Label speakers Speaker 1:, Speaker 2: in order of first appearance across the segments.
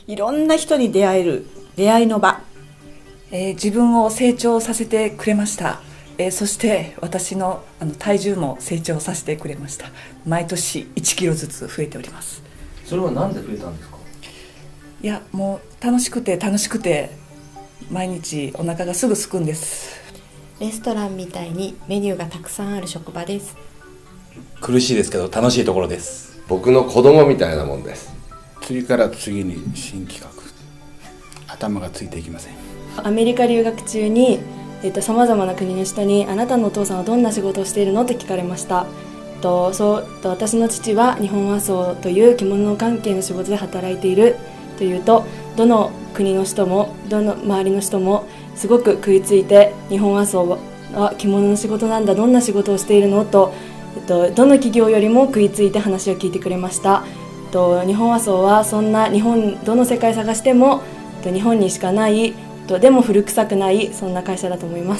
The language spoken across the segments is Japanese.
Speaker 1: いろんな人に出会える出会いの場、
Speaker 2: 自分を成長させてくれました。そして私の体重も成長させてくれました。毎年1キロずつ増えております。
Speaker 3: それは何で増えたんですか？
Speaker 2: いや、もう楽しくて楽しくて毎日お腹がすぐ空くんです。
Speaker 4: レストランみたいにメニューがたくさんある職場です。
Speaker 5: 苦しいですけど楽しいところです。
Speaker 6: 僕の子供みたいなもんです。
Speaker 7: 次から次に新企画、頭がついていきません。
Speaker 8: アメリカ留学中にさまざまな国の人に、あなたのお父さんはどんな仕事をしているのって聞かれました。私の父は日本和装という着物関係の仕事で働いているというと、どの国の人もどの周りの人もすごく食いついて、日本和装は着物の仕事なんだ、どんな仕事をしているのと、どの企業よりも食いついて話を聞いてくれました。日本和装はそんなどの世界探しても日本にしかないでも古臭くない、そんな会社だと思います。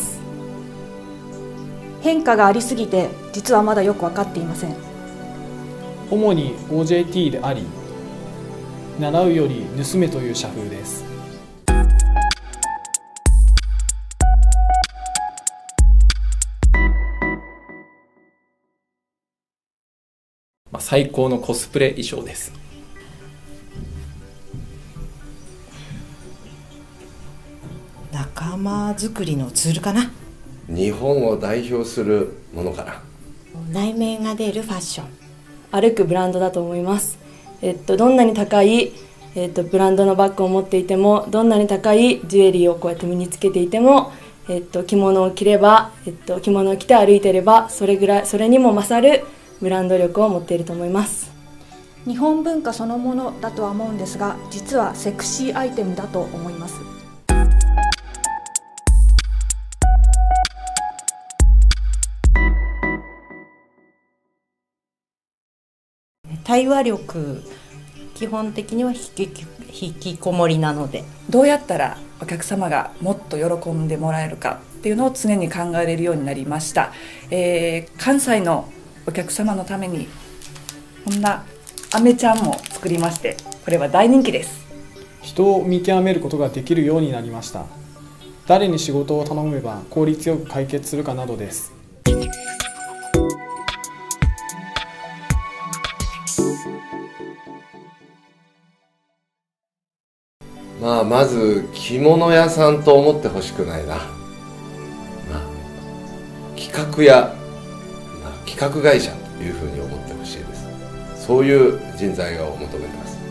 Speaker 1: 変化がありすぎて実はまだよく分かっていません。
Speaker 9: 主に OJT であり、習うより盗めという社風です。
Speaker 3: 最高のコスプレ衣装です。
Speaker 4: 仲間づくりのツールかな。
Speaker 6: 日本を代表するものかな。
Speaker 4: 内面が出るファッション、
Speaker 8: 歩くブランドだと思います。どんなに高い、ブランドのバッグを持っていても、どんなに高いジュエリーをこうやって身につけていても、着物を着れば、着物を着て歩いていれば、それにも勝るブランド力を持っていると思います。
Speaker 1: 日本文化そのものだとは思うんですが、実はセクシーアイテムだと思います。
Speaker 4: 対話力、基本的には引きこもりなので、
Speaker 2: どうやったらお客様がもっと喜んでもらえるかっていうのを常に考えれるようになりました。関西のお客様のためにこんなアメちゃんも作りまして、これは大人気です。
Speaker 9: 人を見極めることができるようになりました。誰に仕事を頼めば効率よく解決するかなどです。
Speaker 6: まず着物屋さんと思ってほしくないな。企画や、企画会社というふうに思ってほしいです。そういう人材を求めてます。